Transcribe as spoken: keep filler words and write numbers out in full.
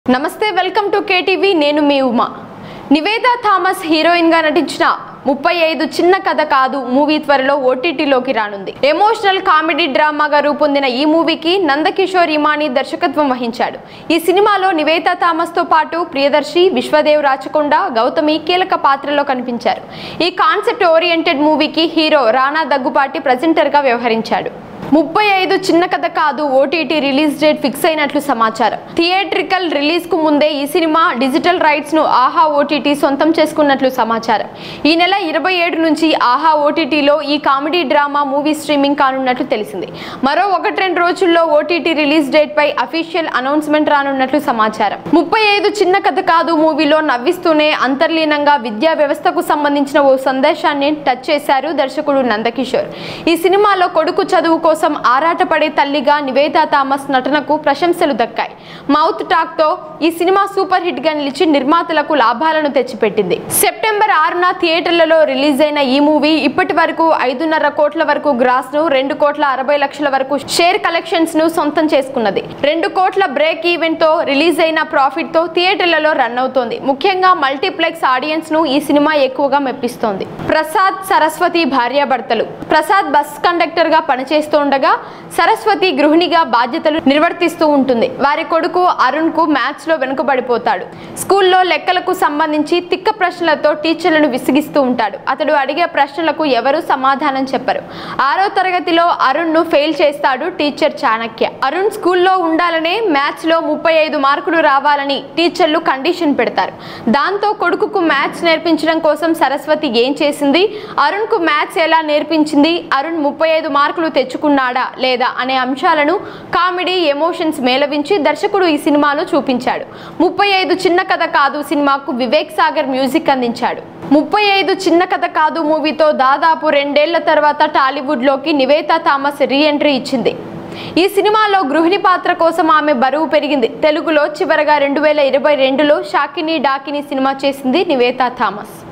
నమస్తే welcome to KTV నేను మీ ఉమా నివేదా థామస్ హీరోయిన్ గా నటించిన ముప్పై ఐదు చిన్న కథ కాదు మూవీ త్వరలో ఓటీటీలోకి రానుంది. ఎమోషనల్ కామెడీ డ్రామాగా రూపొందిన ఈ మూవీకి నందకిషోర్ ఇమాని దర్శకత్వం వహించాడు. ఈ సినిమాలో నివేదా థామస్ తో పాటు ప్రియదర్శి, విశ్వదేవ్ రాచకొండ, గౌతమి కీలక పాత్రలో కనిపించారు. ఈ కాన్సెప్ట్ ఓరియంటెడ్ మూవీకి హీరో రానా దగ్గుపాటి ప్రెజెంటర్ గా వ్యవహరించాడు. ముప్పై ఐదు చిన్న కథ కాదు ఓటీటీ రిలీజ్ డేట్ ఫిక్స్ అయినట్లు సమాచారం. థియేట్రికల్ రిలీజ్ కు ముందే ఈ సినిమా డిజిటల్ రైట్స్ ను ఆహా ఓటీటీ సొంతం చేసుకున్నట్లు సమాచారం. ఈ నెల ఇరవై ఏడు నుంచి ఆహా ఓటీటీలో ఈ కామెడీ డ్రామా మూవీ స్ట్రీమింగ్ కానున్నట్లు తెలిసింది. మరో ఒకటి రెండు రోజుల్లో ఓటీటీ రిలీజ్ డేట్ పై అఫీషియల్ అనౌన్స్మెంట్ రానున్నట్లు సమాచారం. ముప్పై ఐదు చిన్న కథ కాదు మూవీలో నవ్విస్తూనే అంతర్లీనంగా విద్యా వ్యవస్థకు సంబంధించిన ఓ సందేశాన్ని టచ్ చేశారు దర్శకుడు నందకిషోర్. ఈ సినిమాలో కొడుకు చదువు కోసం ఆరాటపడే తల్లిగా నివేదా థామస్ నటనకు ప్రశంసలు దక్కాయి. మౌత్ టాక్ తో ఈ సినిమా సూపర్ హిట్ గా నిలిచి నిర్మాతలకు లాభాలను తెచ్చిపెట్టింది. సెప్టెంబర్ ఆరున థియేటర్లలో రిలీజ్ అయిన ఈ మూవీ ఇప్పటి వరకు ఐదున్నర కోట్ల వరకు గ్రాస్ ను, రెండు కోట్ల అరవై లక్షల వరకు షేర్ కలెక్షన్స్ ను సొంతం చేసుకున్నది. రెండు కోట్ల బ్రేక్ ఈవెన్ తో రిలీజ్ అయిన ప్రాఫిట్ తో థియేటర్లలో రన్ అవుతోంది. ముఖ్యంగా మల్టీప్లెక్స్ ఆడియన్స్ ను ఈ సినిమా ఎక్కువగా మెప్పిస్తోంది. ప్రసాద్, సరస్వతి భార్యాభర్తలు. ప్రసాద్ బస్ కండక్టర్ గా పనిచేస్తూ ఉండగా సరస్వతి గృహిణిగా బాధ్యతలు నిర్వర్తిస్తూ ఉంటుంది. వారి కొడుకు అరుణ్ కు మ్యాథ్స్ లో వెనుకబడిపోతాడు. స్కూల్లో లెక్కలకు సంబంధించి తిక్క ప్రశ్నలతో టీచర్లను విసిగిస్తూ ఉంటాడు. అతడు అడిగే ప్రశ్నలకు ఎవరు సమాధానం చెప్పరు. ఆరో తరగతిలో అరుణ్ ను ఫెయిల్ చేస్తాడు టీచర్ చాణక్య. అరుణ్ స్కూల్లో ఉండాలనే మ్యాథ్స్ లో ముప్పై ఐదు మార్కులు రావాలని టీచర్లు కండిషన్ పెడతారు. దాంతో కొడుకుకు మ్యాథ్స్ నేర్పించడం కోసం సరస్వతి ఏం చేసింది, అరుణ్ కు మ్యాథ్స్ ఎలా నేర్పించింది, అరుణ్ ముప్పై ఐదు మార్కులు తెచ్చుకున్నాడా లేదా అనే అంశాలను కామెడీ ఎమోషన్స్ మేళవించి దర్శకుడు ఈ సినిమాలో చూపించాడు. ముప్పై ఐదు చిన్న కథ కాదు సినిమాకు వివేక్ సాగర్ మ్యూజిక్ అందించాడు. ముప్పై ఐదు చిన్న కథ కాదు మూవీతో దాదాపు రెండేళ్ల తర్వాత టాలీవుడ్ లోకి నివేదా థామస్ రీ ఎంట్రీ ఇచ్చింది. ఈ సినిమాలో గృహిణి పాత్ర కోసం ఆమె బరువు పెరిగింది. తెలుగులో చివరగా రెండు వేల ఇరవై రెండులో షాకిని డాకిని సినిమా చేసింది నివేదా థామస్.